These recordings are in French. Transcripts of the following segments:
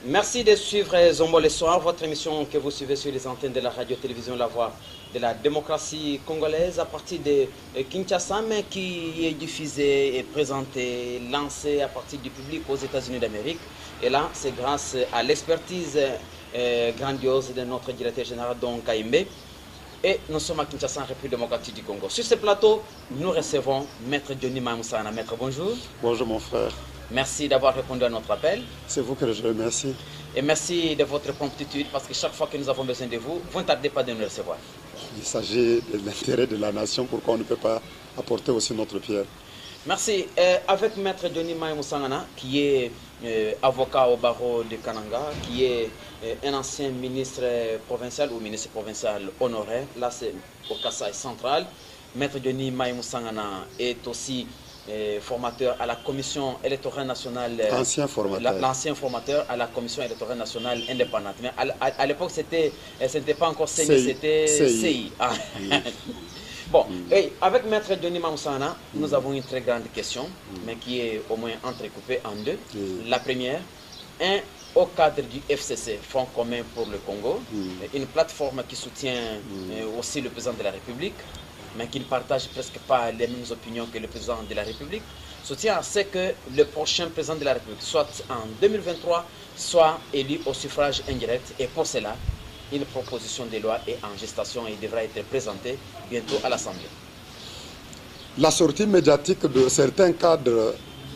Merci de suivre Zombo le soir, votre émission que vous suivez sur les antennes de la radio-télévision La Voix de la démocratie congolaise à partir de Kinshasa, mais qui est diffusée et présentée, lancée à partir du public aux États-Unis d'Amérique. Et là, c'est grâce à l'expertise grandiose de notre directeur général, Don Kaimbe. Et nous sommes à Kinshasa, en République démocratique du Congo. Sur ce plateau, nous recevons Maître Johnny Maïmoussangana. Maître, bonjour. Bonjour mon frère. Merci d'avoir répondu à notre appel. C'est vous que je remercie. Et merci de votre promptitude parce que chaque fois que nous avons besoin de vous, vous ne tardez pas de nous recevoir. Il s'agit de l'intérêt de la nation, pourquoi on ne peut pas apporter aussi notre pierre. Merci. Avec Maître Johnny Maïmoussangana, qui est avocat au barreau de Kananga, qui est un ancien ministre provincial ou ministre provincial honoraire, là c'est au Kasaï central. Maître Johnny Maïmoussangana est aussi formateur à la commission électorale nationale. Ancien formateur. L'ancien formateur à la commission électorale nationale indépendante. Mais à l'époque, ce n'était pas encore CENI, c'était CI. Ah. Bon, et avec Maître Johnny Maïmoussangana, nous avons une très grande question, mais qui est au moins entrecoupée en deux. La première, au cadre du FCC, Fonds commun pour le Congo, une plateforme qui soutient aussi le président de la République, mais qui ne partage presque pas les mêmes opinions que le président de la République, soutient à ce que le prochain président de la République, soit en 2023, soit élu au suffrage indirect. Et pour cela, une proposition de loi est en gestation et devra être présentée bientôt à l'Assemblée. La sortie médiatique de certains cadres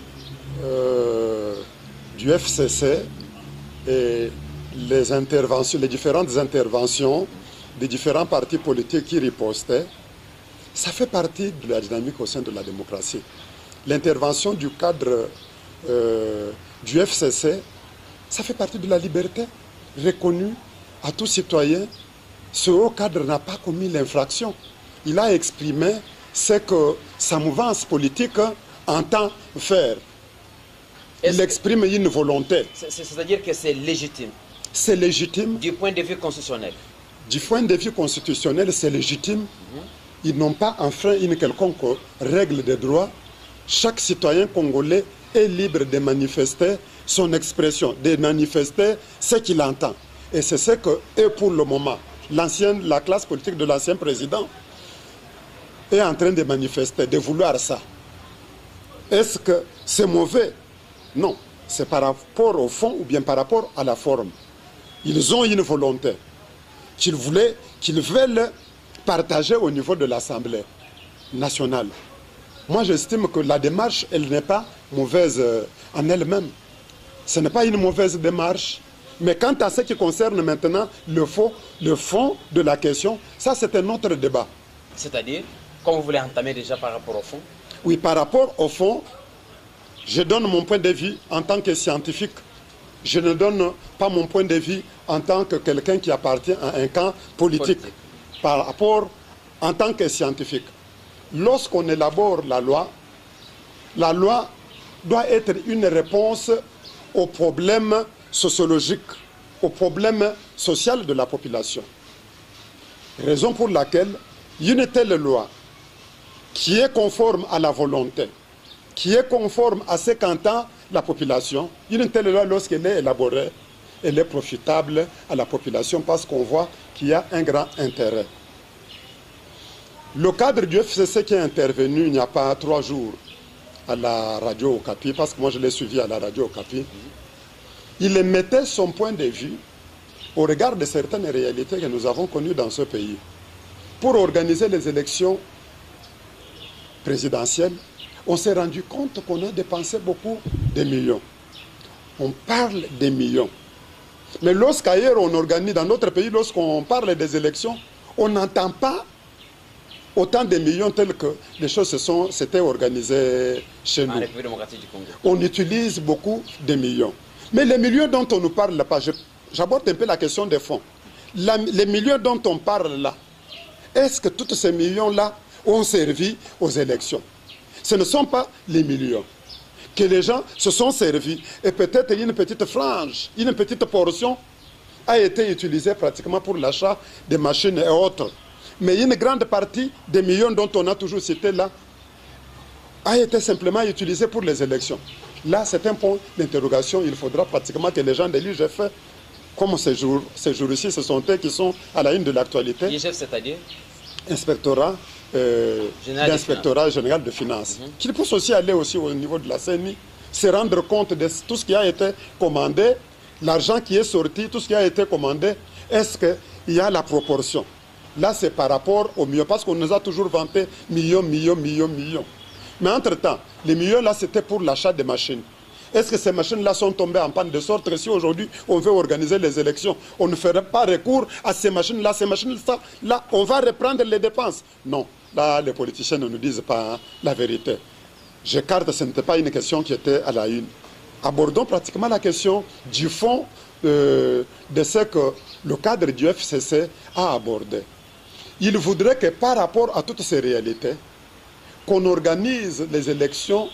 du FCC et les différentes interventions des différents partis politiques qui ripostaient, ça fait partie de la dynamique au sein de la démocratie. L'intervention du cadre du FCC, ça fait partie de la liberté reconnue à tout citoyen. Ce haut cadre n'a pas commis l'infraction. Il a exprimé ce que sa mouvance politique entend faire. Il exprime une volonté. C'est-à-dire que c'est légitime. C'est légitime. Du point de vue constitutionnel. Du point de vue constitutionnel, c'est légitime. Ils n'ont pas enfreint une quelconque règle de droit. Chaque citoyen congolais est libre de manifester son expression, de manifester ce qu'il entend. Et c'est ce que, et pour le moment, la classe politique de l'ancien président est en train de manifester, de vouloir ça. Est-ce que c'est mauvais? Non. C'est par rapport au fond ou bien par rapport à la forme. Ils ont une volonté qu'ils veulent partager au niveau de l'Assemblée nationale. Moi, j'estime que la démarche, elle n'est pas mauvaise en elle-même. Ce n'est pas une mauvaise démarche. Mais quant à ce qui concerne maintenant le fond de la question, ça c'est un autre débat. C'est-à-dire, comme vous voulez entamer déjà par rapport au fond? Oui, par rapport au fond, je donne mon point de vue en tant que scientifique. Je ne donne pas mon point de vue en tant que quelqu'un qui appartient à un camp politique. Par rapport en tant que scientifique. Lorsqu'on élabore la loi doit être une réponse aux problèmes sociologiques, aux problèmes sociaux de la population. Raison pour laquelle une telle loi qui est conforme à la volonté, qui est conforme à ce qu'entend la population, une telle loi lorsqu'elle est élaborée, elle est profitable à la population parce qu'on voit qu'il y a un grand intérêt. Le cadre du FCC qui est intervenu il n'y a pas 3 jours à la radio Okapi, parce que moi je l'ai suivi à la radio Okapi, il mettait son point de vue au regard de certaines réalités que nous avons connues dans ce pays. Pour organiser les élections présidentielles, on s'est rendu compte qu'on a dépensé beaucoup de millions. On parle des millions. Mais lorsqu'ailleurs on organise, dans notre pays, lorsqu'on parle des élections, on n'entend pas autant de millions tels que les choses s'étaient organisées chez nous. On utilise beaucoup de millions. Mais les millions dont on nous parle là, j'aborde un peu la question des fonds. Les millions dont on parle là, est-ce que tous ces millions-là ont servi aux élections? Ce ne sont pas les millions que les gens se sont servis. Et peut-être une petite frange, une petite portion a été utilisée pratiquement pour l'achat des machines et autres. Mais une grande partie des millions dont on a toujours cité là a été simplement utilisée pour les élections. Là, c'est un point d'interrogation. Il faudra pratiquement que les gens de l'IGF, comme ces jours-ci, ce sont eux qui sont à la une de l'actualité. L'IGF, c'est-à-dire Inspectorat général de finances. Qu'ils puissent aussi aller aussi au niveau de la CENI, se rendre compte de tout ce qui a été commandé, l'argent qui est sorti, tout ce qui a été commandé. Est-ce qu'il y a la proportion? Là, c'est par rapport au millions, parce qu'on nous a toujours vanté millions. Mais entre-temps, les millions, là, c'était pour l'achat des machines. Est-ce que ces machines-là sont tombées en panne de sorte que si aujourd'hui on veut organiser les élections, on ne ferait pas recours à ces machines-là, là, on va reprendre les dépenses? Non, là, les politiciens ne nous disent pas la vérité. J'écarte, ce n'était pas une question qui était à la une. Abordons pratiquement la question du fond de ce que le cadre du FCC a abordé. Il voudrait que par rapport à toutes ces réalités, qu'on organise les élections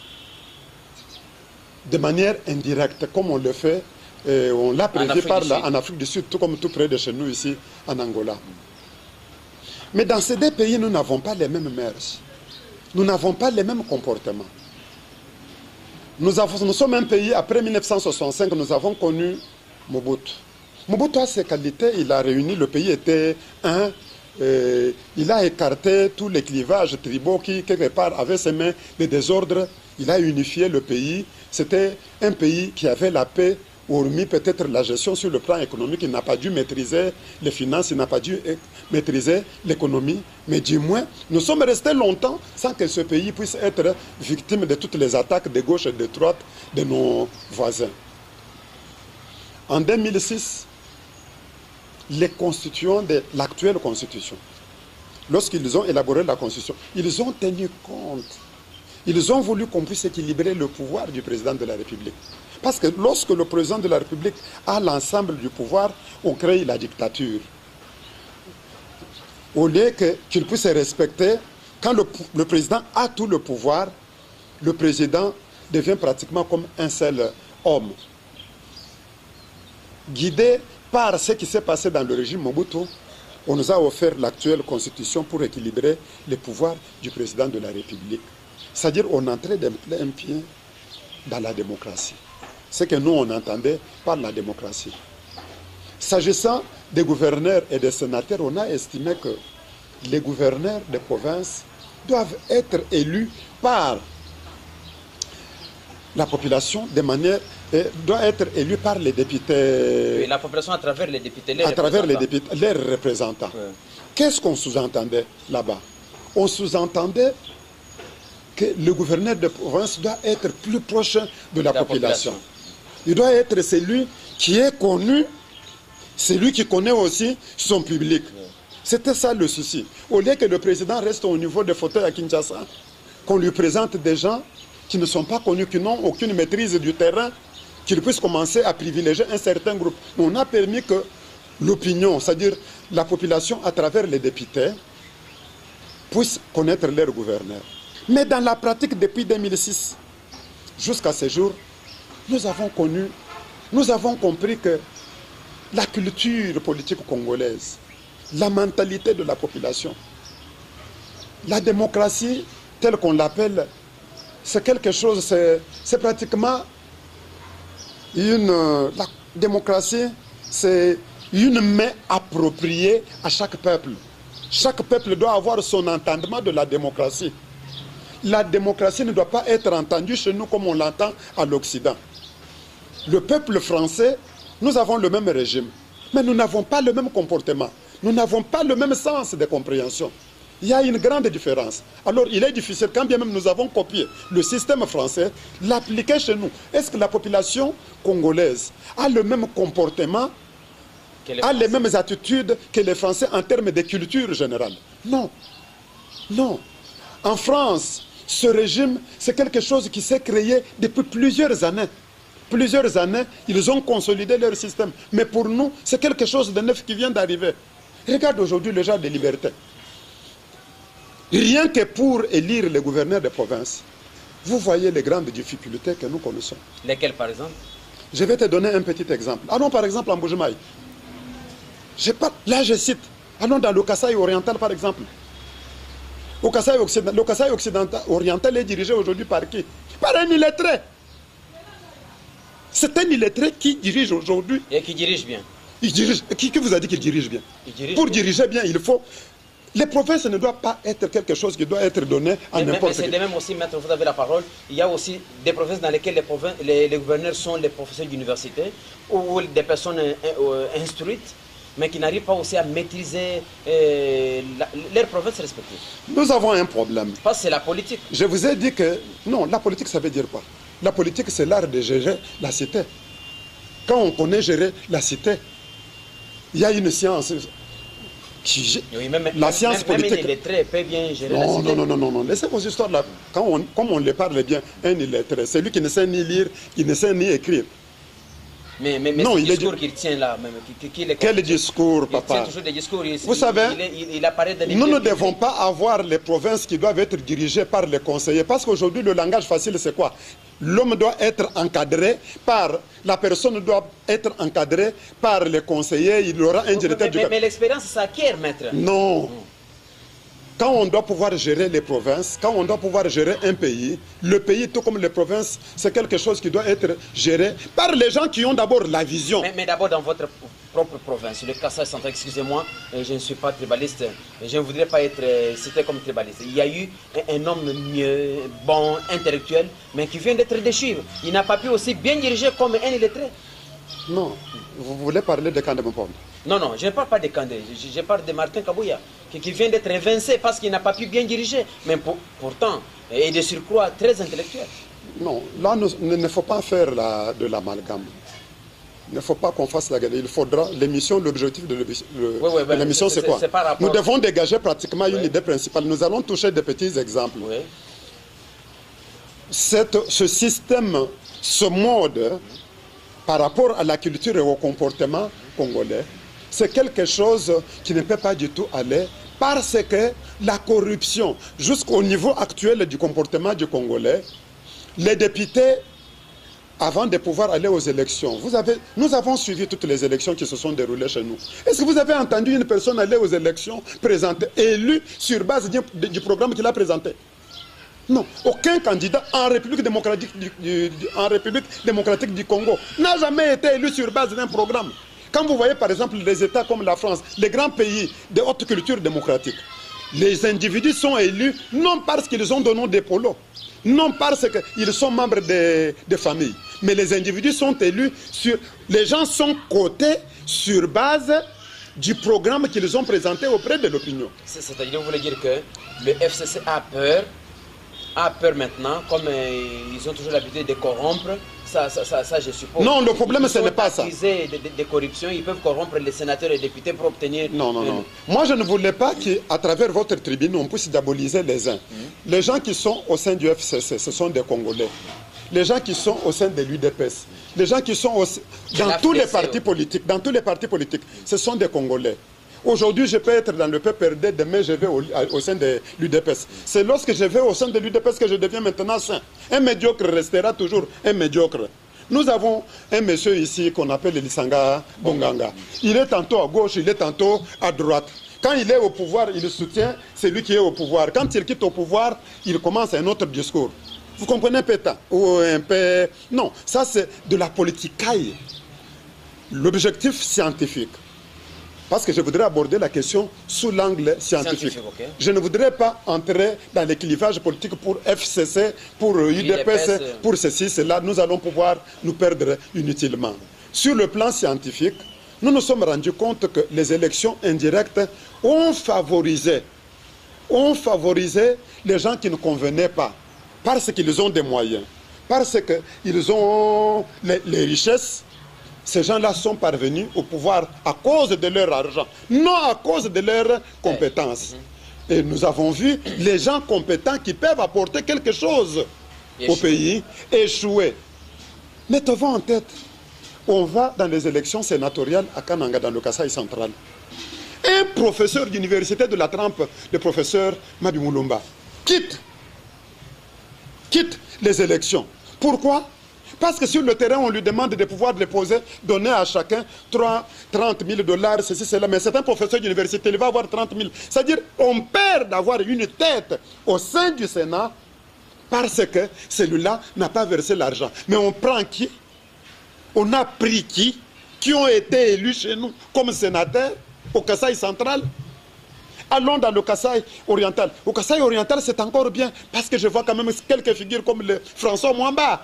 de manière indirecte, comme on le fait, on l'a prévu en Afrique du Sud, tout comme tout près de chez nous ici, en Angola. Mais dans ces deux pays, nous n'avons pas les mêmes mœurs. Nous n'avons pas les mêmes comportements. Nous sommes un pays, après 1965, nous avons connu Mobutu. Mobutu a ses qualités, il a réuni, le pays était un. Il a écarté tous les clivages tribaux qui, quelque part, avaient semé des désordres. Il a unifié le pays. C'était un pays qui avait la paix, hormis peut-être la gestion sur le plan économique. Il n'a pas dû maîtriser les finances, il n'a pas dû maîtriser l'économie. Mais du moins, nous sommes restés longtemps sans que ce pays puisse être victime de toutes les attaques de gauche et de droite de nos voisins. En 2006, les constituants de l'actuelle constitution, lorsqu'ils ont élaboré la constitution, ils ont tenu compte. Ils ont voulu qu'on puisse équilibrer le pouvoir du président de la République. Parce que lorsque le président de la République a l'ensemble du pouvoir, on crée la dictature. Au lieu qu'il puisse respecter, quand le président a tout le pouvoir, le président devient pratiquement comme un seul homme. Guidé par ce qui s'est passé dans le régime Mobutu, on nous a offert l'actuelle constitution pour équilibrer les pouvoirs du président de la République. C'est-à-dire qu'on entrait d'un plein pied dans la démocratie. Ce que nous, on entendait par la démocratie. S'agissant des gouverneurs et des sénateurs, on a estimé que les gouverneurs des provinces doivent être élus par la population de manière... doit être élus par les députés... Oui, la population à travers les députés, les représentants. Oui. Qu'est-ce qu'on sous-entendait là-bas? On sous-entendait que le gouverneur de province doit être plus proche de la population. Il doit être celui qui est connu, celui qui connaît aussi son public. Oui. C'était ça le souci. Au lieu que le président reste au niveau des fauteuils à Kinshasa, qu'on lui présente des gens qui ne sont pas connus, qui n'ont aucune maîtrise du terrain, qu'ils puissent commencer à privilégier un certain groupe. On a permis que l'opinion, c'est-à-dire la population à travers les députés, puisse connaître leur gouverneur. Mais dans la pratique, depuis 2006 jusqu'à ce jour, nous avons compris que la culture politique congolaise, la mentalité de la population, la démocratie telle qu'on l'appelle, c'est quelque chose, c'est pratiquement la démocratie, c'est une main appropriée à chaque peuple. Chaque peuple doit avoir son entendement de la démocratie. La démocratie ne doit pas être entendue chez nous comme on l'entend à l'Occident. Le peuple français, nous avons le même régime, mais nous n'avons pas le même comportement. Nous n'avons pas le même sens de compréhension. Il y a une grande différence. Alors il est difficile, quand bien même nous avons copié le système français, l'appliquer chez nous. Est-ce que la population congolaise a le même comportement, a les mêmes attitudes que les Français en termes de culture générale? Non. Non. En France, ce régime, c'est quelque chose qui s'est créé depuis plusieurs années. Plusieurs années, ils ont consolidé leur système. Mais pour nous, c'est quelque chose de neuf qui vient d'arriver. Regarde aujourd'hui le genre de liberté. Rien que pour élire les gouverneurs des provinces, vous voyez les grandes difficultés que nous connaissons. Lesquelles, par exemple? Je vais te donner un petit exemple. Allons par exemple en Bujumaï. Là, je cite. Allons dans le Kasaï oriental, par exemple. Le Kasaï oriental est dirigé aujourd'hui par qui? Par un illettré. C'est un illettré qui dirige aujourd'hui. Et qui dirige bien. Il dirige. Qui vous a dit qu'il dirige bien? Pour diriger bien, il faut... Les provinces ne doivent pas être quelque chose qui doit être donné à n'importe qui. C'est de même aussi, maître, vous avez la parole. Il y a aussi des provinces dans lesquelles les gouverneurs sont les professeurs d'université ou des personnes instruites, mais qui n'arrivent pas aussi à maîtriser leurs provinces respectives. Nous avons un problème. Parce que c'est la politique. Je vous ai dit que... Non, la politique, ça veut dire quoi? La politique, c'est l'art de gérer la cité. Quand on connaît gérer la cité, il y a une science... La science politique. Même un illettré peut bien gérer la cité. Non. Laissez vos histoires là. Comme on les parle bien, un illettré, c'est lui qui ne sait ni lire, qui ne sait ni écrire. Mais non, ce discours qu'il tient là, même, quel discours, papa? Il tient toujours des discours. Vous savez, il apparaît dans les nous ne devons pas avoir les provinces qui doivent être dirigées par les conseillers. Parce qu'aujourd'hui, le langage facile, c'est quoi? L'homme doit être encadré par... La personne doit être encadrée par les conseillers. Il aura un directeur du... Mais l'expérience s'acquiert, maître. Non. Quand on doit pouvoir gérer les provinces, quand on doit pouvoir gérer un pays, le pays, tout comme les provinces, c'est quelque chose qui doit être géré par les gens qui ont d'abord la vision. Mais d'abord dans votre propre province, le Kassai central, excusez-moi, je ne suis pas tribaliste, je ne voudrais pas être cité comme tribaliste. Il y a eu un homme mieux, bon, intellectuel, mais qui vient d'être déchu. Il n'a pas pu aussi bien diriger comme un illettré. Non, vous voulez parler de Kandé Mpombe? Non, je ne parle pas de Kandé, je parle de Martin Kabouya, qui vient d'être évincé parce qu'il n'a pas pu bien diriger, mais pourtant, et de surcroît, très intellectuel. Non, là, il ne faut pas faire de l'amalgame. Il ne faut pas qu'on fasse la guerre. Il faudra, l'émission, l'objectif de l'émission, c'est quoi? Nous devons dégager pratiquement une idée principale. Nous allons toucher des petits exemples. Oui. Ce système, ce mode, par rapport à la culture et au comportement congolais, c'est quelque chose qui ne peut pas du tout aller parce que la corruption, jusqu'au niveau actuel du comportement du Congolais, les députés, avant de pouvoir aller aux élections, nous avons suivi toutes les élections qui se sont déroulées chez nous. Est-ce que vous avez entendu une personne aller aux élections, présentée, élue sur base du programme qu'il a présenté? Non, aucun candidat en République démocratique du Congo n'a jamais été élu sur base d'un programme. Quand vous voyez par exemple les États comme la France, les grands pays de haute culture démocratique, les individus sont élus non parce qu'ils ont donné des polos, non parce qu'ils sont membres des familles, mais les individus sont élus sur... Les gens sont cotés sur base du programme qu'ils ont présenté auprès de l'opinion. C'est-à-dire, vous voulez dire que le FCC a peur maintenant, comme ils ont toujours l'habitude de corrompre, ça je suppose. Non, le problème ce n'est pas ça. De corruption, ils peuvent corrompre les sénateurs et les députés pour obtenir... Non. Moi je ne voulais pas qu'à travers votre tribune on puisse diaboliser les uns. Les gens qui sont au sein du FCC, ce sont des Congolais. Les gens qui sont au sein de l'UDPS, les gens qui sont dans tous les partis politiques, ce sont des Congolais. Aujourd'hui, je peux être dans le PPRD, demain je vais au sein de l'UDPS. C'est lorsque je vais au sein de l'UDPS que je deviens maintenant saint. Un médiocre restera toujours un médiocre. Nous avons un monsieur ici qu'on appelle Elisanga Bonganga. Il est tantôt à gauche, il est tantôt à droite. Quand il est au pouvoir, il soutient celui qui est au pouvoir. Quand il quitte au pouvoir, il commence un autre discours. Vous comprenez pétain? Ou un peu... Non, ça c'est de la politicaille. L'objectif scientifique. Parce que je voudrais aborder la question sous l'angle scientifique. Okay. Je ne voudrais pas entrer dans les clivages politiques pour FCC, pour UDPS, pour ceci, cela. Nous allons pouvoir nous perdre inutilement. Sur le plan scientifique, nous nous sommes rendus compte que les élections indirectes ont favorisé les gens qui ne convenaient pas, parce qu'ils ont des moyens, parce qu'ils ont les richesses. Ces gens-là sont parvenus au pouvoir à cause de leur argent, non à cause de leurs compétences. Et nous avons vu les gens compétents qui peuvent apporter quelque chose au pays échouer. Mettez-vous en tête, on va dans les élections sénatoriales à Kananga, dans le Kassai central. Un professeur d'université de la Trempe, le professeur Mabi Moulumba, quitte les élections. Pourquoi? Parce que sur le terrain, on lui demande de pouvoir déposer, donner à chacun 30 000 $, ceci, cela. Mais c'est un professeur d'université, il va avoir 30 000. C'est-à-dire on perd d'avoir une tête au sein du Sénat parce que celui-là n'a pas versé l'argent. Mais on prend qui? On a pris qui ont été élus chez nous comme sénateurs au Kasaï central. Allons dans le Kasaï oriental. Au Kasaï oriental, c'est encore bien, parce que je vois quand même quelques figures comme le François Mwamba.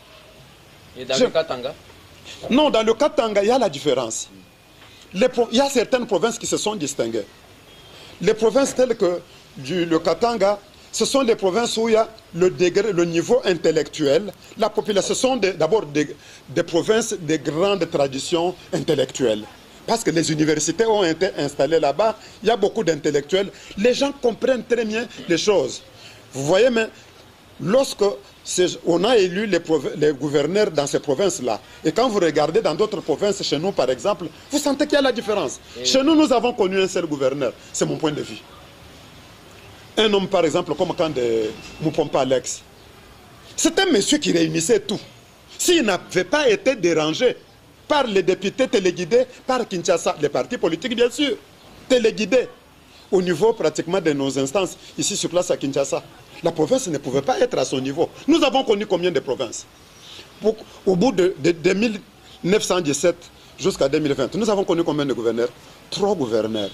Et dans le Katanga? Non, dans le Katanga, il y a la différence. Il y a certaines provinces qui se sont distinguées. Les provinces telles que le Katanga, ce sont les provinces où il y a le degré, le niveau intellectuel. La population, ce sont d'abord des provinces de grandes traditions intellectuelles. Parce que les universités ont été installées là-bas, il y a beaucoup d'intellectuels. Les gens comprennent très bien les choses. Vous voyez, mais lorsque on a élu les gouverneurs dans ces provinces-là, et quand vous regardez dans d'autres provinces, chez nous par exemple, vous sentez qu'il y a la différence. Chez nous, nous avons connu un seul gouverneur. C'est mon point de vue. Un homme, par exemple, comme quand de Moupompa Alex. C'est un monsieur qui réunissait tout. S'il n'avait pas été dérangé par les députés téléguidés, par Kinshasa, les partis politiques, bien sûr, téléguidés au niveau pratiquement de nos instances, ici sur place à Kinshasa, la province ne pouvait pas être à son niveau. Nous avons connu combien de provinces? Au bout de 1917 jusqu'à 2020, nous avons connu combien de gouverneurs? 3 gouverneurs.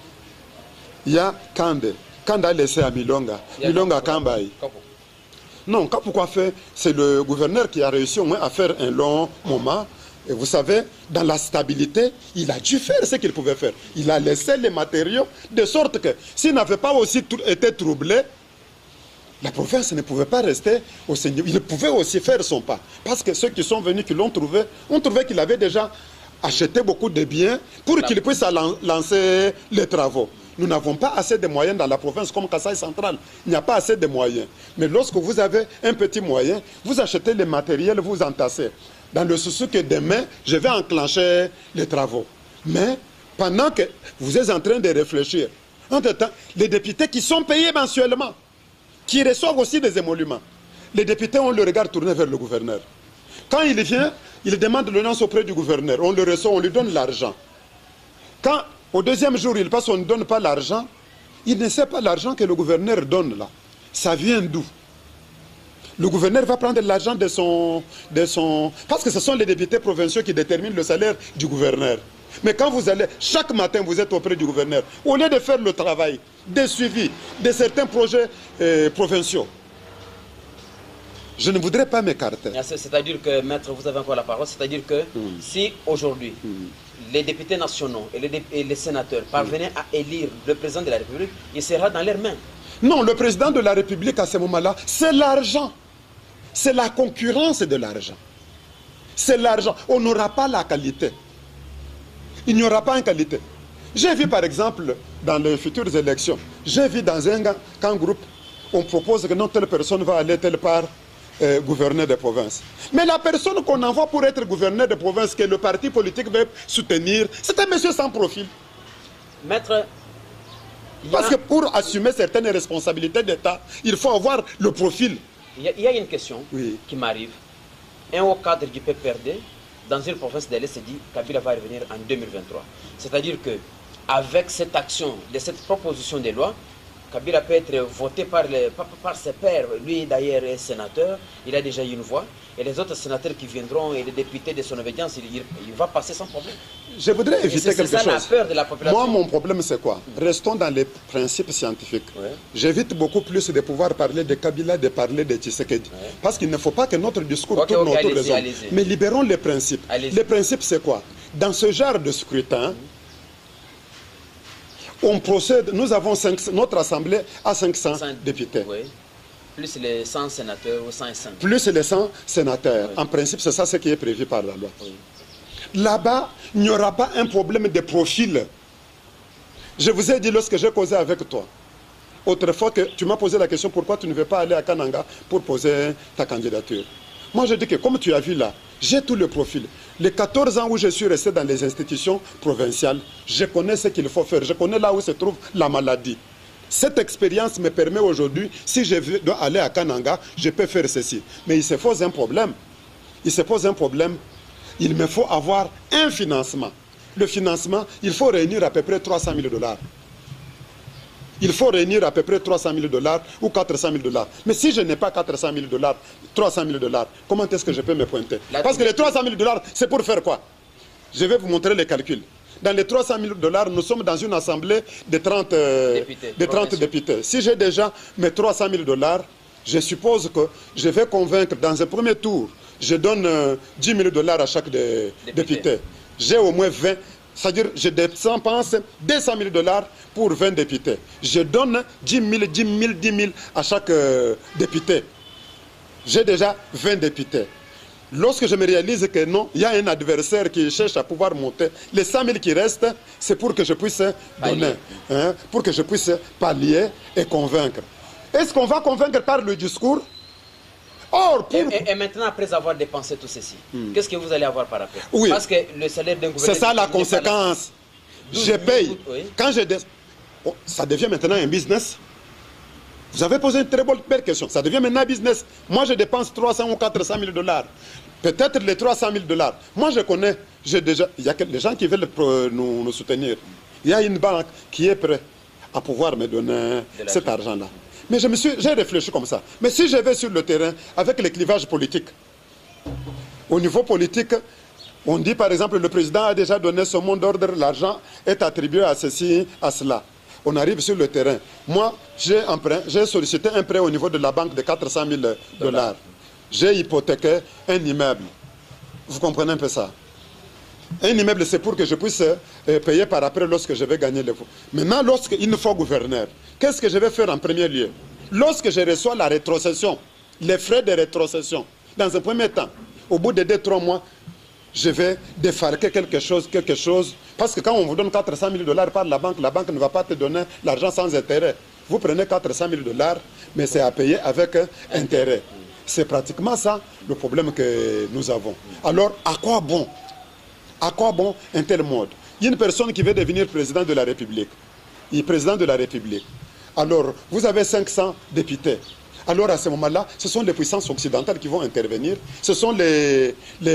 Il y a Kande. Kande a laissé à Milonga. Milonga Kambaï. Non, pourquoi faire? C'est le gouverneur qui a réussi au moins à faire un long moment. Et vous savez, dans la stabilité, il a dû faire ce qu'il pouvait faire. Il a laissé les matériaux de sorte que s'il n'avait pas aussi été troublé, la province ne pouvait pas rester au Seigneur. Il pouvait aussi faire son pas. Parce que ceux qui sont venus, qui l'ont trouvé, ont trouvé qu'il avait déjà acheté beaucoup de biens pour qu'il puisse lancer les travaux. Nous n'avons pas assez de moyens dans la province comme Kasaï central. Il n'y a pas assez de moyens. Mais lorsque vous avez un petit moyen, vous achetez les matériels, vous entassez. Dans le souci que demain, je vais enclencher les travaux. Mais pendant que vous êtes en train de réfléchir, entre-temps, les députés qui sont payés mensuellement, qui reçoivent aussi des émoluments, les députés ont le regard tourné vers le gouverneur. Quand il vient, il demande l'audience auprès du gouverneur. On le reçoit, on lui donne l'argent. Quand au deuxième jour, il passe, on ne donne pas l'argent, il ne sait pas l'argent que le gouverneur donne là. Ça vient d'où? Le gouverneur va prendre l'argent de son... Parce que ce sont les députés provinciaux qui déterminent le salaire du gouverneur. Mais quand vous allez, chaque matin, vous êtes auprès du gouverneur, au lieu de faire le travail de suivi de certains projets provinciaux, je ne voudrais pas m'écarter. C'est-à-dire que, maître, vous avez encore la parole, c'est-à-dire que si aujourd'hui, les députés nationaux et les sénateurs parvenaient à élire le président de la République, il sera dans leurs mains. Non, le président de la République à ce moment-là, c'est l'argent. C'est la concurrence de l'argent. C'est l'argent. On n'aura pas la qualité. Il n'y aura pas une qualité. J'ai vu par exemple, dans les futures élections, j'ai vu dans un groupe, on propose que non, telle personne va aller telle part, gouverneur de province. Mais la personne qu'on envoie pour être gouverneur de province, que le parti politique veut soutenir, c'est un monsieur sans profil. Maître, parce que pour assumer certaines responsabilités d'État, il faut avoir le profil. Il y a une question qui m'arrive. Un haut cadre du PPRD, dans une province de l'Est, se dit Kabila va revenir en 2023. C'est-à-dire que avec cette action, de cette proposition de loi, Kabila peut être voté par ses pairs. Lui, d'ailleurs, est sénateur. Il a déjà une voix. Et les autres sénateurs qui viendront et les députés de son obédience, il va passer sans problème. Je voudrais éviter quelque chose. C'est ça la peur de la population. Moi, mon problème, c'est quoi? Restons dans les principes scientifiques. J'évite beaucoup plus de pouvoir parler de Kabila, de parler de Tshisekedi. Parce qu'il ne faut pas que notre discours tourne autour des hommes. Mais libérons les principes. Les principes, c'est quoi? Dans ce genre de scrutin, on procède, nous avons notre assemblée a 500 députés. Oui. Plus les 100 sénateurs ou 105. Plus les 100 sénateurs. Oui. En principe, c'est ça ce qui est prévu par la loi. Oui. Là-bas, il n'y aura pas un problème de profil. Je vous ai dit lorsque j'ai causé avec toi, autrefois que tu m'as posé la question pourquoi tu ne veux pas aller à Kananga pour poser ta candidature. Moi, je dis que comme tu as vu là, j'ai tout le profil. Les 14 ans où je suis resté dans les institutions provinciales, je connais ce qu'il faut faire. Je connais là où se trouve la maladie. Cette expérience me permet aujourd'hui, si je dois aller à Kananga, je peux faire ceci. Mais il se pose un problème. Il se pose un problème. Il me faut avoir un financement. Le financement, il faut réunir à peu près 300 000 $. il faut réunir à peu près 300 000 $ ou 400 000 $. Mais si je n'ai pas 400 000 $, 300 000 $, comment est-ce que je peux me pointer? Parce que les 300 000 $, c'est pour faire quoi? Je vais vous montrer les calculs. Dans les 300 000 $, nous sommes dans une assemblée de 30 députés. Si j'ai déjà mes 300 000 $, je suppose que je vais convaincre dans un premier tour, je donne 10 000 $ à chaque député. J'ai au moins 20, c'est-à-dire je dépense 200 000 $ pour 20 députés. Je donne 10 000 à chaque député. J'ai déjà 20 députés. Lorsque je me réalise que non, il y a un adversaire qui cherche à pouvoir monter, les 100 000 qui restent, c'est pour que je puisse donner, hein, pour que je puisse pallier et convaincre. Est-ce qu'on va convaincre par le discours? Or, et maintenant, après avoir dépensé tout ceci, qu'est-ce que vous allez avoir par après? Oui. Parce que le salaire d'un gouverneur... C'est ça la conséquence. Je paye. Oui. Quand ça devient maintenant un business. Vous avez posé une très belle question. Ça devient maintenant un business. Moi, je dépense 300 ou 400 000 $. Peut-être les 300 000 $. Moi, je connais. Il y a des gens qui veulent nous soutenir. Il y a une banque qui est prête à pouvoir me donner cet argent-là. Mais j'ai réfléchi comme ça. Mais si je vais sur le terrain avec les clivages politiques, au niveau politique, on dit par exemple le président a déjà donné son mot d'ordre, l'argent est attribué à ceci, à cela. On arrive sur le terrain. Moi, j'ai sollicité un prêt au niveau de la banque de 400 000 $. J'ai hypothéqué un immeuble. Vous comprenez un peu ça? Un immeuble, c'est pour que je puisse payer par après lorsque je vais gagner les fonds. Maintenant, lorsqu'il faut gouverneur, qu'est-ce que je vais faire en premier lieu? Lorsque je reçois la rétrocession, les frais de rétrocession, dans un premier temps, au bout de 2-3 mois, je vais défalquer quelque chose. Parce que quand on vous donne 400 000 $ par la banque ne va pas te donner l'argent sans intérêt. Vous prenez 400 000 $, mais c'est à payer avec intérêt. C'est pratiquement ça le problème que nous avons. Alors, à quoi bon? À quoi bon un tel mode? Il y a une personne qui veut devenir président de la République. Il est président de la République. Alors, vous avez 500 députés. Alors, à ce moment-là, ce sont les puissances occidentales qui vont intervenir. Ce sont les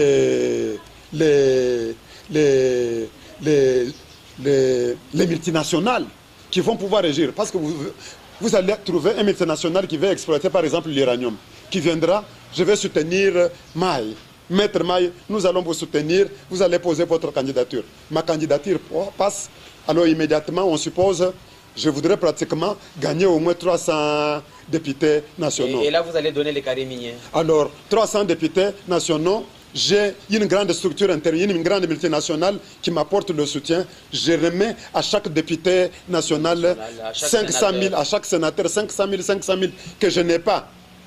multinationales qui vont pouvoir régir. Parce que vous allez trouver un multinational qui veut exploiter, par exemple, l'uranium, qui viendra, je vais soutenir Maï. Maître Maï, nous allons vous soutenir, vous allez poser votre candidature. Ma candidature passe, alors immédiatement, on suppose, je voudrais pratiquement gagner au moins 300 députés nationaux. Et là, vous allez donner les carrés miniers. Alors, 300 députés nationaux, j'ai une grande structure intérieure, une grande multinationale qui m'apporte le soutien. Je remets à chaque député national 500 000, à chaque sénateur 500 000 que je n'ai pas.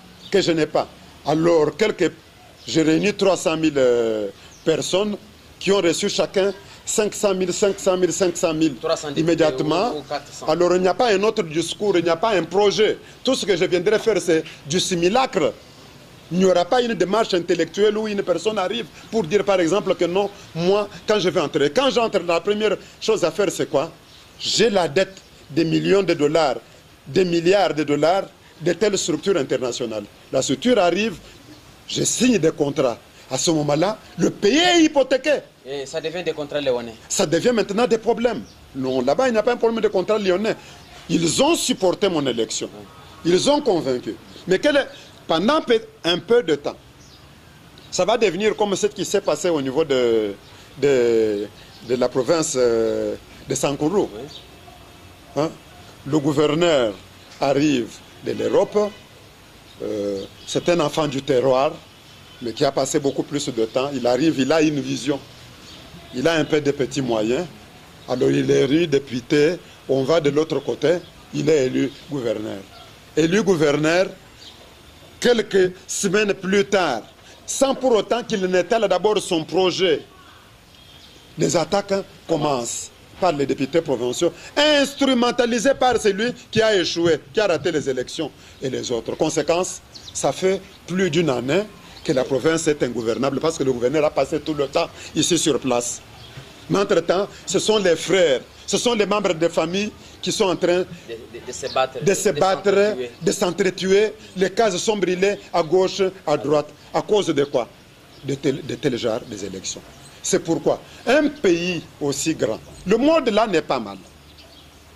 Alors, j'ai réuni 300 000 personnes qui ont reçu chacun 500 000 immédiatement. Alors il n'y a pas un autre discours, il n'y a pas un projet. Tout ce que je viendrai faire, c'est du simulacre. Il n'y aura pas une démarche intellectuelle où une personne arrive pour dire par exemple que non, moi, quand je vais entrer. Quand j'entre, la première chose à faire, c'est quoi? J'ai la dette des millions de dollars, des milliards de dollars de telles structures internationales. La structure arrive, je signe des contrats. À ce moment-là, le pays est hypothéqué. Et ça devient des contrats léonais. Ça devient maintenant des problèmes. Non, là-bas, il n'y a pas un problème de contrat léonais. Ils ont supporté mon élection. Ils ont convaincu. Mais pendant un peu de temps, ça va devenir comme ce qui s'est passé au niveau de la province de Sankourou. Oui. Hein? Le gouverneur arrive de l'Europe. C'est un enfant du terroir, mais qui a passé beaucoup plus de temps. Il arrive, il a une vision. Il a un peu de petits moyens. Alors il est élu député. On va de l'autre côté. Il est élu gouverneur. Élu gouverneur, quelques semaines plus tard, sans pour autant qu'il n'étale d'abord son projet, les attaques commencent par les députés provinciaux, instrumentalisés par celui qui a échoué, qui a raté les élections et les autres. Conséquence, ça fait plus d'une année que la province est ingouvernable parce que le gouverneur a passé tout le temps ici sur place. Mais entre-temps, ce sont les frères, ce sont les membres des familles qui sont en train de se battre, de s'entretuer. Les cases sont brûlées à gauche, à droite. À cause de quoi? De tel genre des élections. C'est pourquoi un pays aussi grand, le monde là n'est pas mal.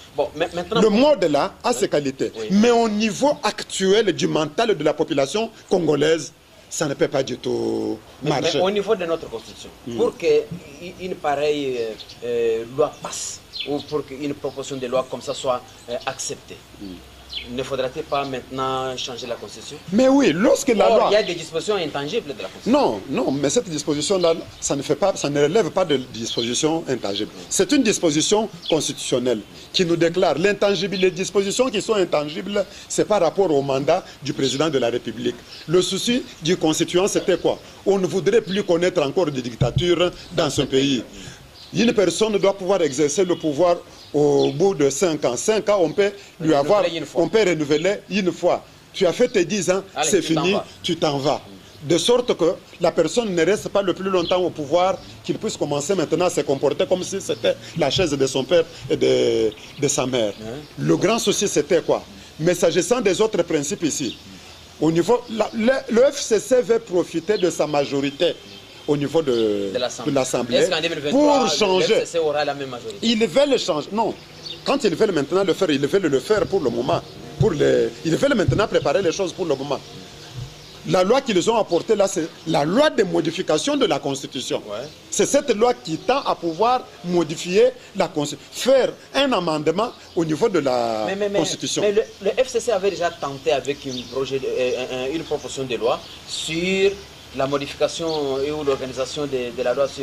Bon, maintenant... Le mode là a ses qualités. Oui. Mais au niveau actuel du mental de la population congolaise, ça ne peut pas du tout marcher. Mais au niveau de notre constitution, pour qu'une pareille loi passe, ou pour qu'une proposition de loi comme ça soit acceptée, ne faudra-t-il pas maintenant changer la Constitution? Mais oui, lorsque la loi... il y a des dispositions intangibles de la Constitution. Non, non, mais cette disposition-là, ça ne relève pas de dispositions intangibles. C'est une disposition constitutionnelle qui nous déclare l'intangible. Les dispositions qui sont intangibles, c'est par rapport au mandat du président de la République. Le souci du constituant, c'était quoi? On ne voudrait plus connaître encore de dictature dans ce pays. Une personne doit pouvoir exercer le pouvoir au bout de 5 ans. 5 ans, on peut lui avoir, on peut renouveler une fois. Tu as fait tes 10 ans, c'est fini, tu t'en vas. De sorte que la personne ne reste pas le plus longtemps au pouvoir, qu'il puisse commencer maintenant à se comporter comme si c'était la chaise de son père et de sa mère. Le grand souci, c'était quoi? Mais s'agissant des autres principes ici, au niveau, le FCC veut profiter de sa majorité au niveau de l'Assemblée pour changer. Le FCC aura la même majorité. Ils veulent changer. Non. Quand ils veulent maintenant le faire, ils veulent le faire pour le moment. Ils veulent maintenant préparer les choses pour le moment. La loi qu'ils ont apportée là, c'est la loi de modification de la Constitution. Ouais. C'est cette loi qui tend à pouvoir modifier la Constitution, faire un amendement au niveau de la Constitution. Mais le FCC avait déjà tenté avec une proposition de loi sur la modification ou l'organisation de la loi sur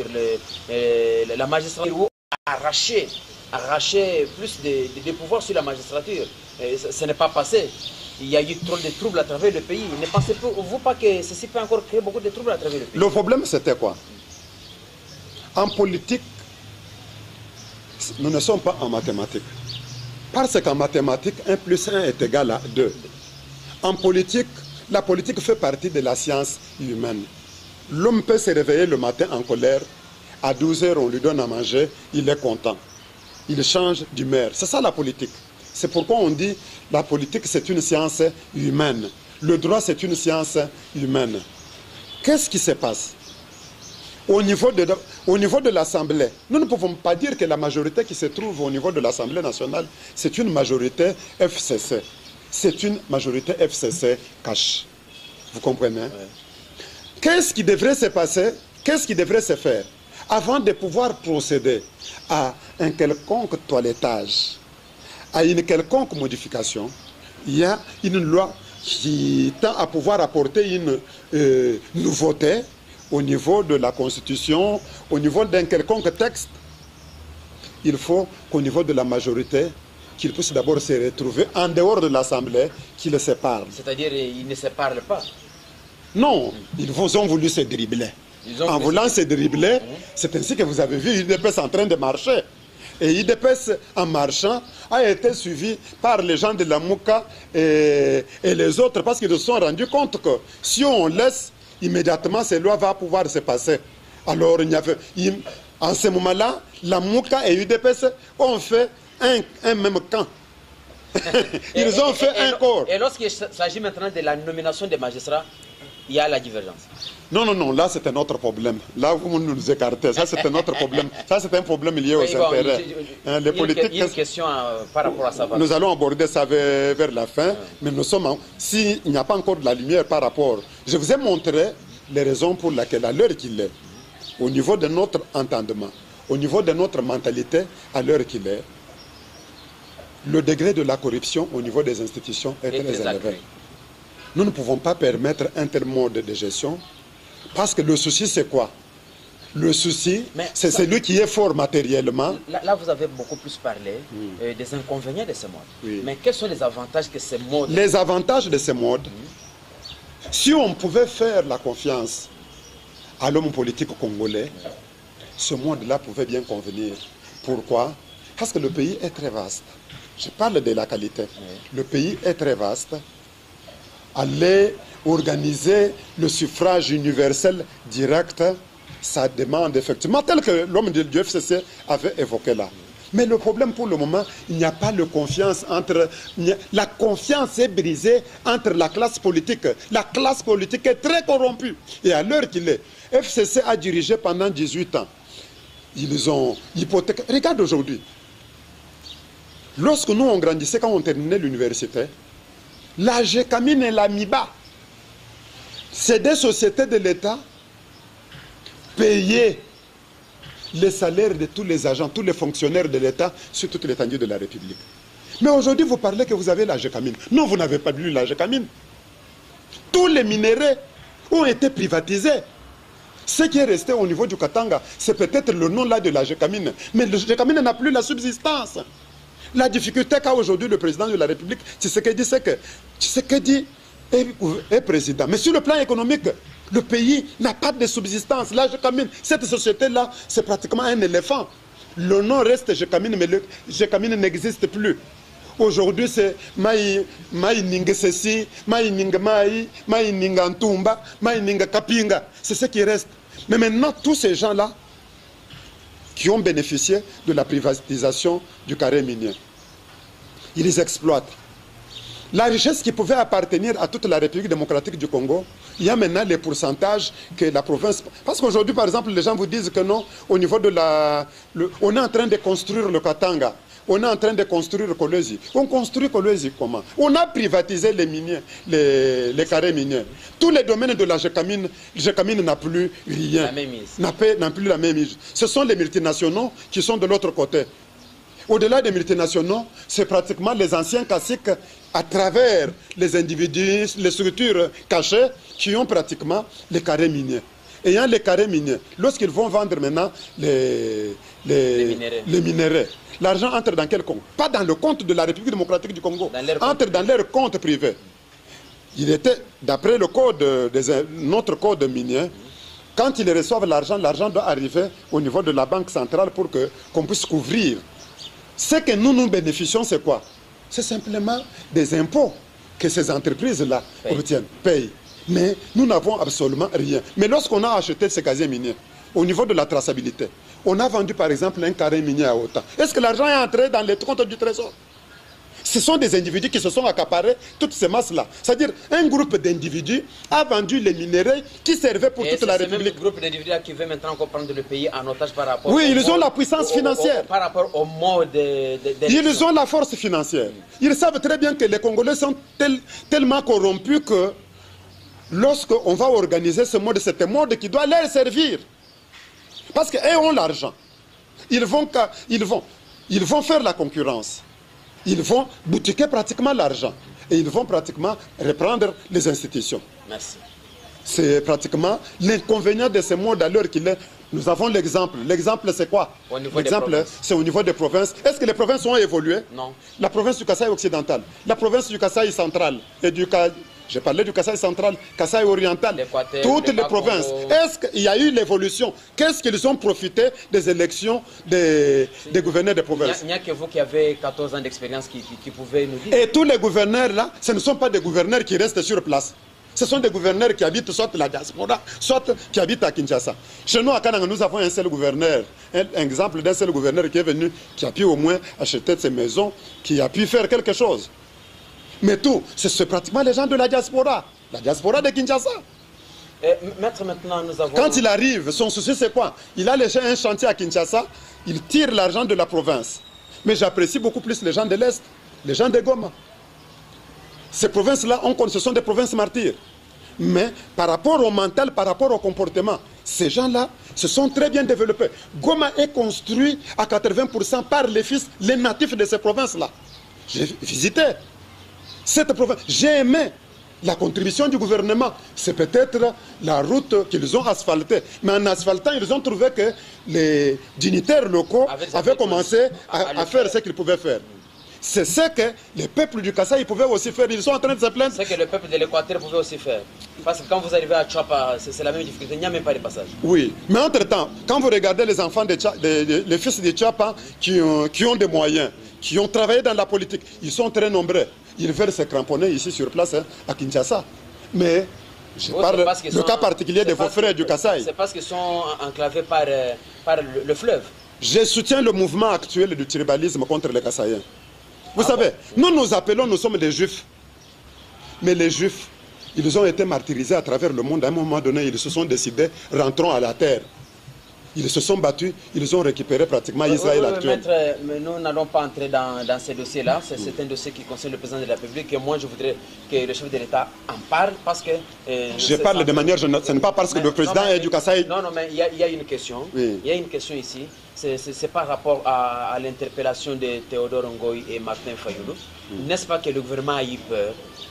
la magistrature, ou arracher plus de pouvoirs sur la magistrature. Ce n'est pas passé. Il y a eu trop de troubles à travers le pays. Ne pensez-vous pas que ceci peut encore créer beaucoup de troubles à travers le pays? Le problème, c'était quoi? En politique, nous ne sommes pas en mathématiques. Parce qu'en mathématiques, 1 plus 1 est égal à 2. En politique, la politique fait partie de la science humaine. L'homme peut se réveiller le matin en colère. À 12 h, on lui donne à manger. Il est content. Il change d'humeur. C'est ça la politique. C'est pourquoi on dit la politique, c'est une science humaine. Le droit, c'est une science humaine. Qu'est-ce qui se passe au niveau de l'Assemblée? Nous ne pouvons pas dire que la majorité qui se trouve au niveau de l'Assemblée nationale, c'est une majorité FCC. C'est une majorité FCC cash. Vous comprenez? Ouais. Qu'est-ce qui devrait se passer? Qu'est-ce qui devrait se faire avant de pouvoir procéder à un quelconque toilettage, à une quelconque modification? Il y a une loi qui tend à pouvoir apporter une nouveauté au niveau de la Constitution, au niveau d'un quelconque texte. Il faut qu'au niveau de la majorité, qu'ils puissent d'abord se retrouver en dehors de l'Assemblée, qu'ils se parlent. C'est-à-dire qu'ils ne se parlent pas? Non, ils ont voulu se dribbler. En voulant se dribbler, c'est ainsi que vous avez vu UDPS en train de marcher. Et UDPS, en marchant, a été suivi par les gens de la Mouka et les autres, parce qu'ils se sont rendus compte que si on laisse, immédiatement, ces lois vont pouvoir se passer. Alors, en ce moment-là, la Mouka et UDPS ont fait un même camp. Ils ont fait un corps. Et lorsqu'il s'agit maintenant de la nomination des magistrats, il y a la divergence. Non, non, non, là c'est un autre problème. Là, vous nous écartez. Ça, c'est un autre problème. Ça, c'est un problème lié aux intérêts. Les politiques. Une question par rapport à ça. Nous allons aborder ça vers la fin, mais nous sommes. S'il n'y a pas encore de la lumière par rapport. Je vous ai montré les raisons pour lesquelles, à l'heure qu'il est, au niveau de notre entendement, au niveau de notre mentalité, à l'heure qu'il est, le degré de la corruption au niveau des institutions est très élevé. Nous ne pouvons pas permettre un tel mode de gestion, parce que le souci, c'est quoi? Le souci, c'est celui qui est fort matériellement. Là, vous avez beaucoup plus parlé des inconvénients de ce mode. Oui. Mais quels sont les avantages que ce mode... Les avantages de ce mode, si on pouvait faire la confiance à l'homme politique congolais, ce mode-là pouvait bien convenir. Pourquoi? Parce que le pays est très vaste. Je parle de la qualité. Le pays est très vaste. Aller organiser le suffrage universel direct, ça demande effectivement, tel que l'homme du FCC avait évoqué là. Mais le problème pour le moment, il n'y a pas de confiance entre... La confiance est brisée entre la classe politique. La classe politique est très corrompue. Et à l'heure qu'il est, FCC a dirigé pendant 18 ans. Ils ont hypothéqué. Regarde aujourd'hui. Lorsque nous, on grandissait, quand on terminait l'université, la GECAMIN et la MIBA, c'est des sociétés de l'État payées les salaires de tous les agents, tous les fonctionnaires de l'État sur toute l'étendue de la République. Mais aujourd'hui, vous parlez que vous avez la GECAMIN. Non, vous n'avez pas lu la GECAMIN. Tous les minéraux ont été privatisés. Ce qui est resté au niveau du Katanga, c'est peut-être le nom là de la GECAMIN. Mais le GECAMIN n'a plus la subsistance. La difficulté qu'a aujourd'hui le président de la République, Tshisekedi, c'est que Tshisekedi est président. Mais sur le plan économique, le pays n'a pas de subsistance. La GECAMIN, cette société-là, c'est pratiquement un éléphant. Le nom reste GECAMIN, mais le GECAMIN n'existe plus. Aujourd'hui, c'est Maï Ninga Sessi, Maï Ninga Maï, Maï Ninga Ntumba, Maï Ninga Kapinga. C'est ce qui reste. Mais maintenant, tous ces gens-là qui ont bénéficié de la privatisation du carré minier, ils les exploitent. La richesse qui pouvait appartenir à toute la République démocratique du Congo, il y a maintenant les pourcentages que la province... Parce qu'aujourd'hui, par exemple, les gens vous disent que non, au niveau de la... on est en train de construire le Katanga. On est en train de construire Kolwezi. On construit Kolwezi comment? On a privatisé les miniers, les carrés miniers. Tous les domaines de la GECAMIN n'a plus rien. N'a plus la même mise. Ce sont les multinationaux qui sont de l'autre côté. Au-delà des multinationaux, c'est pratiquement les anciens caciques à travers les individus, les structures cachées qui ont pratiquement les carrés miniers. Ayant les carrés miniers, lorsqu'ils vont vendre maintenant les minéraux, l'argent entre dans quel compte? Pas dans le compte de la République démocratique du Congo, entre dans leur compte privé. Il était, d'après le code, notre code minier, quand ils reçoivent l'argent, l'argent doit arriver au niveau de la banque centrale pour qu'on puisse couvrir. Ce que nous bénéficions, c'est quoi? C'est simplement des impôts que ces entreprises-là payent. Mais nous n'avons absolument rien. Mais lorsqu'on a acheté ces casiers miniers, au niveau de la traçabilité, on a vendu par exemple un carré minier à autant. Est-ce que l'argent est entré dans les comptes du trésor? Ce sont des individus qui se sont accaparés toutes ces masses-là. C'est-à-dire un groupe d'individus a vendu les minéraux qui servaient pour toute la République. C'est ce groupe d'individus qui veut maintenant comprendre le pays en otage par rapport oui, ils ont la puissance financière. Par rapport au mode ils ont la force financière. Ils savent très bien que les Congolais sont tellement corrompus que lorsqu'on va organiser ce mode, c'est un mode qui doit leur servir. Parce qu'eux ont l'argent. Ils vont faire la concurrence. Ils vont boutiquer pratiquement l'argent. Et ils vont pratiquement reprendre les institutions. Merci. C'est pratiquement l'inconvénient de ce monde à l'heure qu'il est. Nous avons l'exemple. L'exemple, c'est quoi? L'exemple, c'est au niveau des provinces. Est-ce que les provinces ont évolué? Non. La province du Kasaï occidental, la province du Kasaï central et du j'ai parlé du Kasaï central, Kasaï oriental, toutes les provinces. Est-ce qu'il y a eu l'évolution? Qu'est-ce qu'ils ont profité des élections des gouverneurs des provinces? Il n'y a que vous qui avez 14 ans d'expérience qui pouvez nous dire. Et tous les gouverneurs là, ce ne sont pas des gouverneurs qui restent sur place. Ce sont des gouverneurs qui habitent soit la diaspora, soit qui habitent à Kinshasa. Chez nous, à Kananga, nous avons un seul gouverneur. Un exemple d'un seul gouverneur qui est venu, qui a pu au moins acheter ses maisons, qui a pu faire quelque chose. Mais tout, c'est pratiquement les gens de la diaspora de Kinshasa. Maître, maintenant, nous avons... Quand il arrive, son souci c'est quoi? Il a laissé un chantier à Kinshasa, il tire l'argent de la province. Mais j'apprécie beaucoup plus les gens de l'Est, les gens de Goma. Ces provinces-là, ce sont des provinces martyrs. Mais par rapport au mental, par rapport au comportement, ces gens-là se sont très bien développés. Goma est construit à 80% par les natifs de ces provinces-là. J'ai visité cette province, j'ai aimé la contribution du gouvernement. C'est peut-être la route qu'ils ont asphaltée. Mais en asphaltant, ils ont trouvé que les dignitaires locaux avaient commencé à faire ce qu'ils pouvaient faire. C'est ce que les peuples du Kasaï pouvaient aussi faire. Ils sont en train de se plaindre. C'est ce que le peuple de l'Équateur pouvait aussi faire. Parce que quand vous arrivez à Tchapa, c'est la même difficulté. Il n'y a même pas de passage. Oui, mais entre-temps, quand vous regardez les enfants, les fils de Tchapa qui ont des moyens, qui ont travaillé dans la politique, ils sont très nombreux. Ils veulent se cramponner ici sur place à Kinshasa. Mais je parle du cas particulier de vos frères du Kasaï. C'est parce qu'ils sont enclavés par le fleuve. Je soutiens le mouvement actuel du tribalisme contre les Kasaïens. Vous savez, nous appelons, nous sommes des juifs. Mais les juifs, ils ont été martyrisés à travers le monde. À un moment donné, ils se sont décidés, rentrons à la terre. Ils se sont battus, ils ont récupéré pratiquement Israël actuel. Maître, mais nous n'allons pas entrer dans ces dossiers-là. C'est un dossier qui concerne le président de la République et moi je voudrais que le chef de l'État en parle parce que... je parle de manière générale, ce n'est pas parce que le président est du Kassai... Non, mais il y a une question. Oui. Il y a une question ici. C'est par rapport à l'interpellation de Théodore Ngoï et Martin Fayoulou. N'est-ce pas que le gouvernement a eu peur?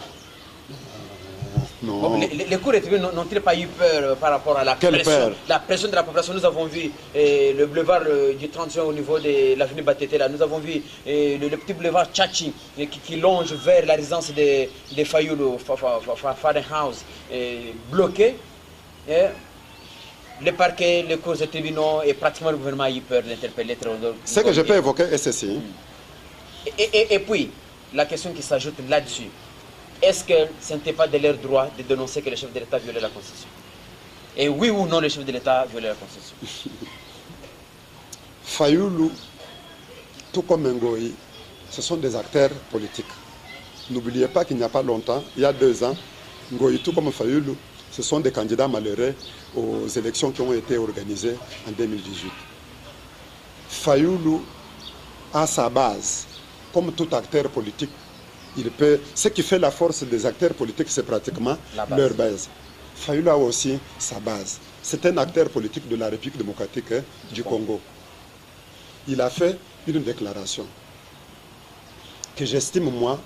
Non. Bon, les cours républicains n'ont-ils pas eu peur par rapport à la pression de la population? Nous avons vu le boulevard du 30 juin au niveau de l'avenue Batetela. Nous avons vu le petit boulevard Tchachi qui longe vers la résidence de Fayoulou, Fadenhouse, bloqué. Le parquet, les cours et tribunaux et pratiquement le gouvernement a eu peur d'interpeller. Ce que je peux évoquer est ceci. Et puis, la question qui s'ajoute là-dessus. Est-ce que ce n'était pas de leur droit de dénoncer que le chef de l'État violait la Constitution? Et oui ou non, le chef de l'État violait la Constitution? Fayoulou, tout comme Ngoï, ce sont des acteurs politiques. N'oubliez pas qu'il n'y a pas longtemps, il y a 2 ans, Ngoï, tout comme Fayoulou, ce sont des candidats malheureux aux élections qui ont été organisées en 2018. Fayoulou a sa base, comme tout acteur politique. Ce qui fait la force des acteurs politiques, c'est pratiquement leur base. Fayoulou a aussi sa base. C'est un acteur politique de la République démocratique du Congo. Il a fait une déclaration que j'estime, moi...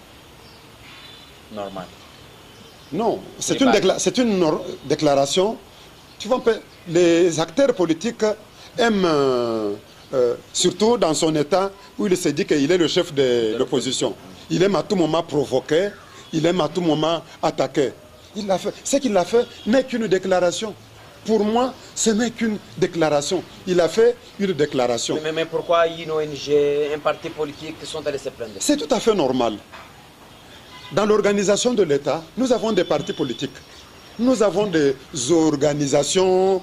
Normal. Non, c'est une déclaration... Tu vois, les acteurs politiques aiment, surtout dans son état, où il se dit qu'il est le chef de l'opposition. Il aime à tout moment provoquer, il aime à tout moment attaquer. Ce qu'il a fait n'est qu'une déclaration. Pour moi, ce n'est qu'une déclaration. Il a fait une déclaration. Mais pourquoi une ONG, un parti politique sont allés se plaindre? C'est tout à fait normal. Dans l'organisation de l'État, nous avons des partis politiques. Nous avons des organisations,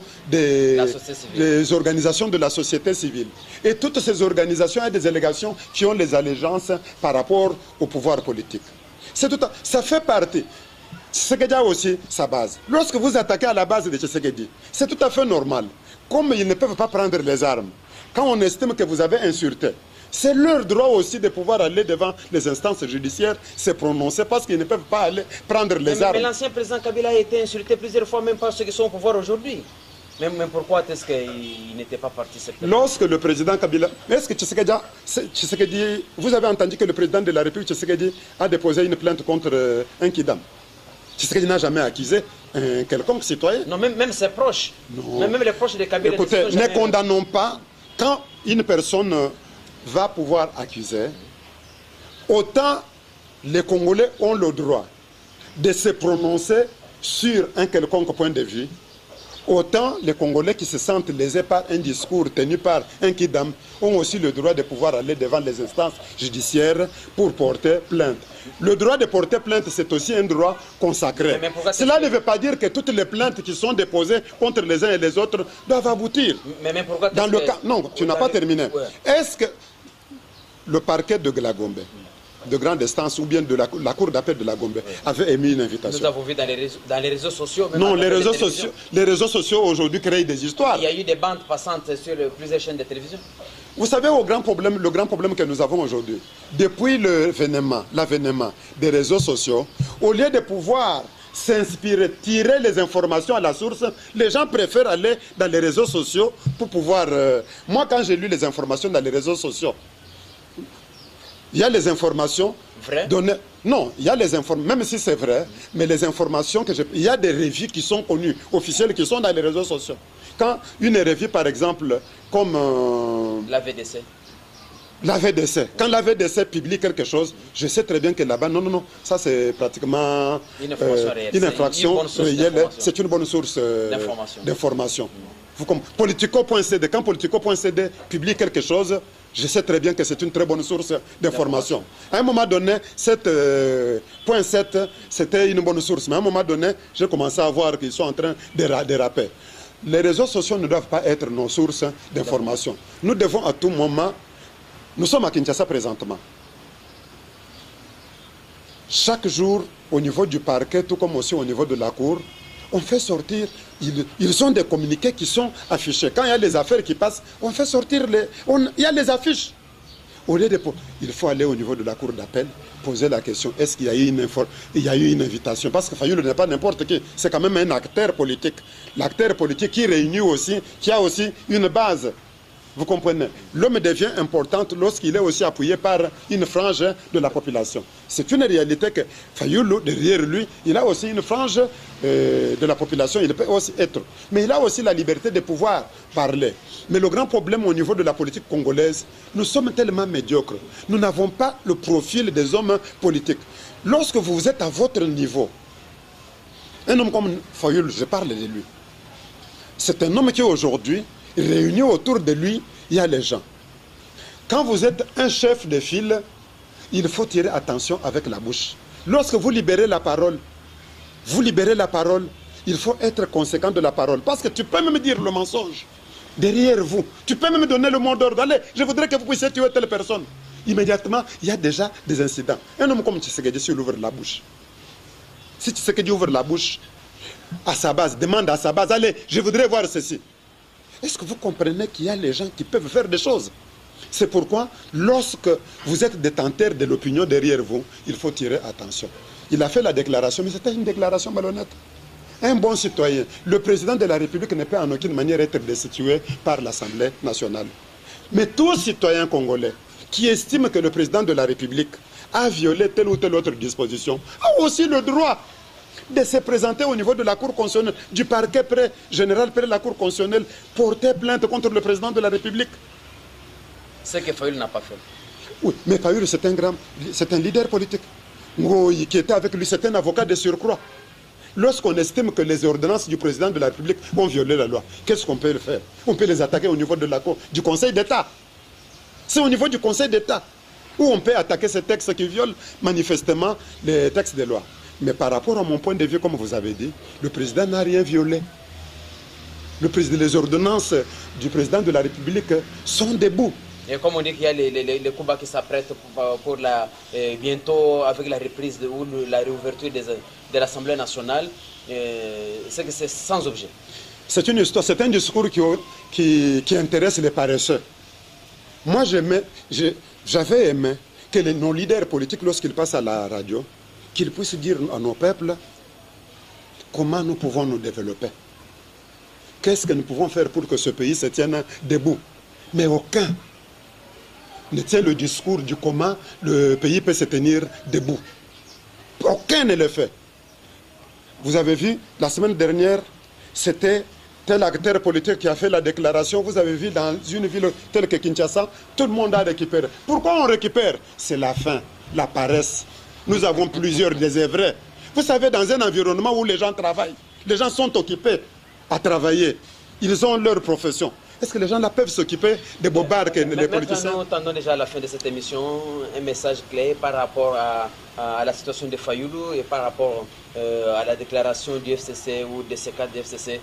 des organisations de la société civile. Et toutes ces organisations ont des délégations qui ont les allégeances par rapport au pouvoir politique. Ça fait partie. Tshisekedi a aussi sa base. Lorsque vous attaquez à la base de Tshisekedi, c'est tout à fait normal. Comme ils ne peuvent pas prendre les armes, quand on estime que vous avez insulté, c'est leur droit aussi de pouvoir aller devant les instances judiciaires, se prononcer, parce qu'ils ne peuvent pas aller prendre les armes. Mais l'ancien président Kabila a été insulté plusieurs fois, même par ceux qui sont au pouvoir aujourd'hui. Mais pourquoi est-ce qu'il n'était pas parti cette fois? Lorsque le président Kabila... Est-ce que Tshisekedi... Vous avez entendu que le président de la République, Tshisekedi, a déposé une plainte contre un Kidam? Tshisekedi n'a jamais accusé un quelconque citoyen. Non, même ses proches. Non. Même les proches de Kabila... Écoutez, ne condamnons pas quand une personne... va pouvoir accuser, autant les Congolais ont le droit de se prononcer sur un quelconque point de vue, autant les Congolais qui se sentent lésés par un discours tenu par un Kidam ont aussi le droit de pouvoir aller devant les instances judiciaires pour porter plainte. Le droit de porter plainte, c'est aussi un droit consacré. Cela ne veut pas dire que toutes les plaintes qui sont déposées contre les uns et les autres doivent aboutir. Mais pourquoi dans le cas... Non, tu n'as pas terminé. Ouais. Est-ce que le parquet de la Gombe, de grande instance, ou bien de la cour d'appel de la Gombe, avait émis une invitation? Nous avons vu dans les réseaux sociaux... Non, les réseaux sociaux aujourd'hui créent des histoires. Il y a eu des bandes passantes sur plusieurs chaînes de télévision. Vous savez, le grand problème que nous avons aujourd'hui, depuis l'avènement des réseaux sociaux, au lieu de pouvoir s'inspirer, tirer les informations à la source, les gens préfèrent aller dans les réseaux sociaux pour pouvoir... Moi, quand j'ai lu les informations dans les réseaux sociaux, il y a les informations données... Non, il y a les informations, même si c'est vrai, mais les informations que j'ai... Il y a des revues qui sont connues, officielles, qui sont dans les réseaux sociaux. Quand une revue, par exemple, comme... La VDC. La VDC. Quand la VDC publie quelque chose, je sais très bien que là-bas, non, ça c'est pratiquement une infraction réelle. C'est une bonne source d'information. Politico.cd, quand Politico.cd publie quelque chose, je sais très bien que c'est une très bonne source d'information. À un moment donné, cette point 7, c'était une bonne source. Mais à un moment donné, j'ai commencé à voir qu'ils sont en train de déraper. Les réseaux sociaux ne doivent pas être nos sources d'information. Nous devons à tout moment... Nous sommes à Kinshasa présentement. Chaque jour, au niveau du parquet, tout comme aussi au niveau de la cour, on fait sortir, ils ont des communiqués qui sont affichés. Quand il y a les affaires qui passent, on fait sortir il y a les affiches. Au lieu de, il faut aller au niveau de la cour d'appel, poser la question, est-ce qu'il y a eu une invitation? Parce que Fayoulou n'est pas n'importe qui, c'est quand même un acteur politique. L'acteur politique qui réunit aussi, qui a aussi une base. Vous comprenez? L'homme devient important lorsqu'il est aussi appuyé par une frange de la population. C'est une réalité que Fayoulou, derrière lui, il a aussi une frange de la population, il peut aussi être. Mais il a aussi la liberté de pouvoir parler. Mais le grand problème au niveau de la politique congolaise, nous sommes tellement médiocres. Nous n'avons pas le profil des hommes politiques. Lorsque vous êtes à votre niveau, un homme comme Fayoulou, je parle de lui, c'est un homme qui aujourd'hui, réunis autour de lui, il y a les gens. Quand vous êtes un chef de file, il faut tirer attention avec la bouche. Lorsque vous libérez la parole, il faut être conséquent de la parole. Parce que tu peux même dire le mensonge derrière vous. Tu peux même donner le mot d'ordre. Allez, je voudrais que vous puissiez tuer telle personne. Immédiatement, il y a déjà des incidents. Un homme comme Tshisekedi, s'il ouvre la bouche, si Tshisekedi ouvre la bouche, à sa base, demande à sa base, allez, je voudrais voir ceci. Est-ce que vous comprenez qu'il y a les gens qui peuvent faire des choses? C'est pourquoi, lorsque vous êtes détenteur de l'opinion derrière vous, il faut tirer attention. Il a fait la déclaration, mais c'était une déclaration malhonnête. Un bon citoyen, le président de la République ne peut en aucune manière être destitué par l'Assemblée nationale. Mais tout citoyen congolais qui estime que le président de la République a violé telle ou telle autre disposition a aussi le droit de se présenter au niveau de la Cour constitutionnelle, du parquet général près de la Cour constitutionnelle, porter plainte contre le président de la République. Ce que Fayoulou n'a pas fait. Oui, mais Fayoulou, c'est un leader politique. Ngoï, qui était avec lui, c'est un avocat de surcroît. Lorsqu'on estime que les ordonnances du président de la République ont violé la loi, qu'est-ce qu'on peut faire? On peut les attaquer au niveau de la Cour, du Conseil d'État. C'est au niveau du Conseil d'État où on peut attaquer ces textes qui violent manifestement les textes de loi. Mais par rapport à mon point de vue, comme vous avez dit, le président n'a rien violé. Les ordonnances du président de la République sont debout. Et comme on dit qu'il y a les combats qui s'apprêtent pour bientôt avec la reprise ou la réouverture de l'Assemblée nationale, c'est que c'est sans objet. C'est une histoire, c'est un discours qui intéresse les paresseux. Moi, j'avais aimé que nos leaders politiques, lorsqu'ils passent à la radio, qu'ils puissent dire à nos peuples comment nous pouvons nous développer. Qu'est-ce que nous pouvons faire pour que ce pays se tienne debout? Mais aucun ne tient le discours du comment le pays peut se tenir debout. Aucun ne le fait. Vous avez vu, la semaine dernière, c'était tel acteur politique qui a fait la déclaration. Vous avez vu dans une ville telle que Kinshasa, tout le monde a récupéré. Pourquoi on récupère? C'est la faim, la paresse. Nous avons plusieurs désœuvrés. Vous savez, dans un environnement où les gens travaillent, les gens sont occupés à travailler. Ils ont leur profession. Est-ce que les gens là peuvent s'occuper des bobards que les politiciens? Nous tendons déjà à la fin de cette émission un message clé par rapport à la situation de Fayoulou et par rapport à la déclaration du FCC ou des C4 du FCC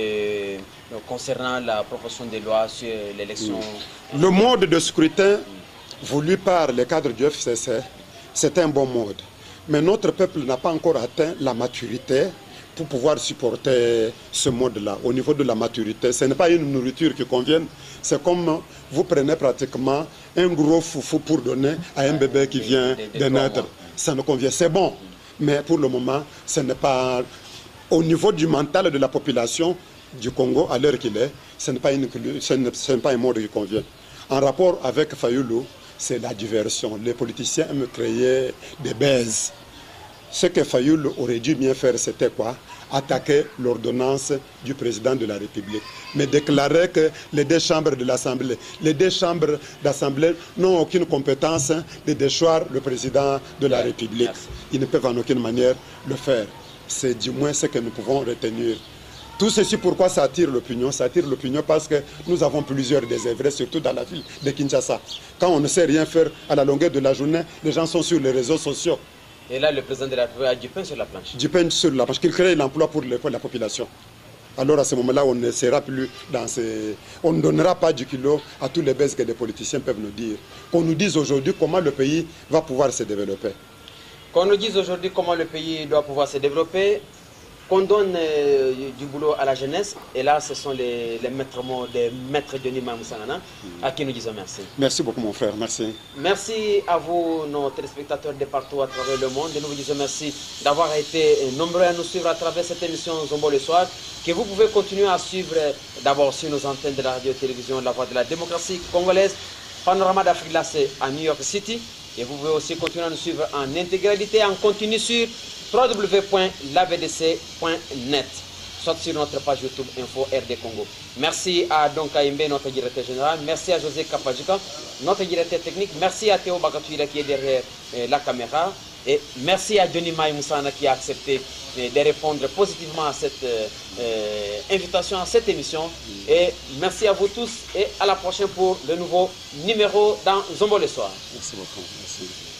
concernant la proposition de loi sur l'élection. Le mode de scrutin voulu par les cadres du FCC, c'est un bon mode. Mais notre peuple n'a pas encore atteint la maturité pour pouvoir supporter ce mode-là. Au niveau de la maturité, ce n'est pas une nourriture qui convienne. C'est comme vous prenez pratiquement un gros foufou pour donner à un bébé qui vient de naître. Ça ne convient, c'est bon. Mais pour le moment, ce n'est pas... Au niveau du mental de la population du Congo, à l'heure qu'il est, ce n'est pas un mode qui convient. En rapport avec Fayoulou, c'est la diversion. Les politiciens aiment créer des baises. Ce que Fayoulou aurait dû bien faire, c'était quoi? Attaquer l'ordonnance du président de la République. Mais déclarer que les deux chambres de l'Assemblée, les deux chambres d'Assemblée n'ont aucune compétence de déchoir le président de la République. Ils ne peuvent en aucune manière le faire. C'est du moins ce que nous pouvons retenir. Tout ceci, pourquoi ça attire l'opinion? Ça attire l'opinion parce que nous avons plusieurs désœuvrés, surtout dans la ville de Kinshasa. Quand on ne sait rien faire à la longueur de la journée, les gens sont sur les réseaux sociaux. Et là, le président de la République a du pain sur la planche. Du pain sur la planche, qu'il crée l'emploi pour la population. Alors à ce moment-là, on ne sera plus dans ces... On ne donnera pas du kilo à tous les baisses que les politiciens peuvent nous dire. Qu'on nous dise aujourd'hui comment le pays va pouvoir se développer. Qu'on nous dise aujourd'hui comment le pays doit pouvoir se développer. qu'on donne du boulot à la jeunesse. Et là, ce sont les maîtres mots des maîtres Johnny Mamoussana à qui nous disons merci. Merci beaucoup, mon frère. Merci. Merci à vous, nos téléspectateurs de partout à travers le monde. Et nous vous disons merci d'avoir été nombreux à nous suivre à travers cette émission Zombo le soir, que vous pouvez continuer à suivre d'abord sur nos antennes de la radio-télévision La Voix de la démocratie congolaise, Panorama d'Afrique glacée à New York City. Et vous pouvez aussi continuer à nous suivre en intégralité, en continu sur www.lavdc.net, soit sur notre page YouTube Info RD Congo. Merci à Don Kaimbe, notre directeur général. Merci à José Kapajika, notre directeur technique. Merci à Théo Bagatuira qui est derrière la caméra. Et merci à Johnny Mamoussana qui a accepté de répondre positivement à cette invitation, à cette émission. Et merci à vous tous et à la prochaine pour le nouveau numéro dans Zombo le soir. Merci beaucoup. Merci.